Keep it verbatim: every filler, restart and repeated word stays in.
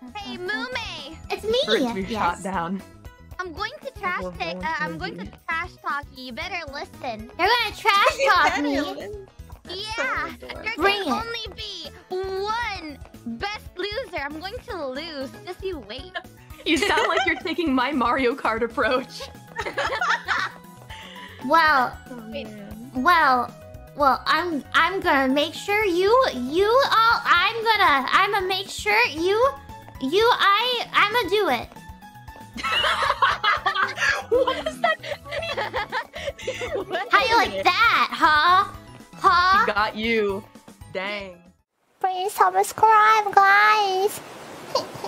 Hey, Mumei! It's me! First we yes. shot down. I'm going to trash We're take. going Uh, I'm to going to be- trash talk you. You better listen. You're gonna trash talk me! Yeah! There Bring can it. only be one best loser. I'm going to lose. Just you wait. You sound like you're taking my Mario Kart approach. Well, Wait. well, well, I'm I'm gonna make sure you you all I'm gonna I'm gonna make sure you you I I'm gonna do it. What does that How you like that, huh? Huh? He got you. Dang. Please subscribe, guys.